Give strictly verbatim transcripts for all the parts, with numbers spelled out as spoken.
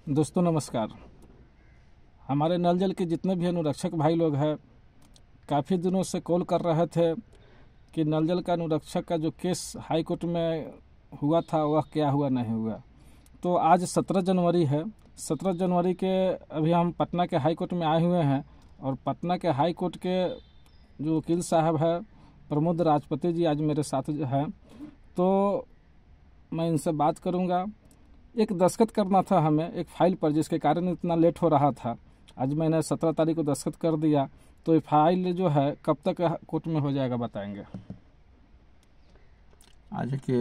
दोस्तों नमस्कार। हमारे नल जल के जितने भी अनुरक्षक भाई लोग हैं काफ़ी दिनों से कॉल कर रहे थे कि नल जल का अनुरक्षक का जो केस हाई कोर्ट में हुआ था वह क्या हुआ नहीं हुआ। तो आज सत्रह जनवरी है। सत्रह जनवरी के अभी हम पटना के हाई कोर्ट में आए हुए हैं और पटना के हाई कोर्ट के जो वकील साहब है प्रमोद राजपति जी आज मेरे साथ हैं। तो मैं इनसे बात करूंगा। एक दस्तखत करना था हमें एक फाइल पर, जिसके कारण इतना लेट हो रहा था। आज मैंने सत्रह तारीख को दस्तखत कर दिया, तो ये फाइल जो है कब तक कोर्ट में हो जाएगा बताएंगे। आज के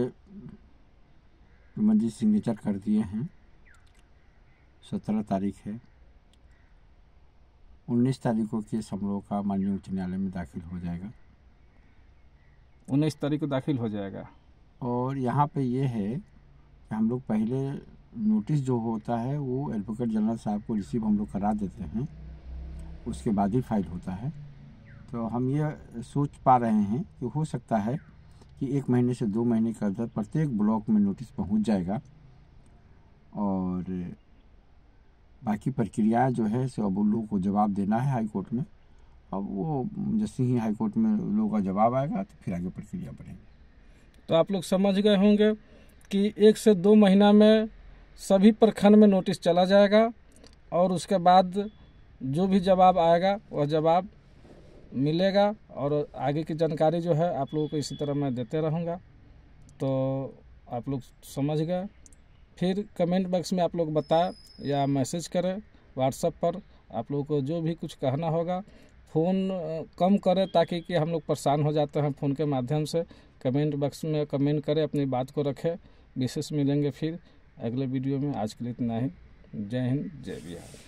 मंजी सिग्नेचर कर दिए हैं, सत्रह तारीख है। उन्नीस तारीख को केस हम लोग का माननीय उच्च न्यायालय में दाखिल हो जाएगा। उन्नीस तारीख को दाखिल हो जाएगा। और यहाँ पे ये है कि हम लोग पहले नोटिस जो होता है वो एडवोकेट जनरल साहब को रिसीव हम लोग करा देते हैं, उसके बाद ही फाइल होता है। तो हम ये सोच पा रहे हैं कि हो सकता है कि एक महीने से दो महीने के अंदर प्रत्येक ब्लॉक में नोटिस पहुंच जाएगा और बाकी प्रक्रिया जो है सो अब उन लोगों को जवाब देना है हाई कोर्ट में। अब वो जैसे ही हाई कोर्ट में लोगों का जवाब आएगा तो फिर आगे प्रक्रिया बढ़ेगी। तो आप लोग समझ गए होंगे कि एक से दो महीना में सभी प्रखंड में नोटिस चला जाएगा और उसके बाद जो भी जवाब आएगा वह जवाब मिलेगा और आगे की जानकारी जो है आप लोगों को इसी तरह मैं देते रहूँगा। तो आप लोग समझ गए। फिर कमेंट बॉक्स में आप लोग बताएं या मैसेज करें व्हाट्सएप पर। आप लोगों को जो भी कुछ कहना होगा फ़ोन कम करें ताकि कि हम लोग परेशान हो जाते हैं फ़ोन के माध्यम से। कमेंट बॉक्स में कमेंट करें, अपनी बात को रखें। विशेष मिलेंगे फिर अगले वीडियो में। आज के लिए इतना ही। जय हिंद, जय बिहार।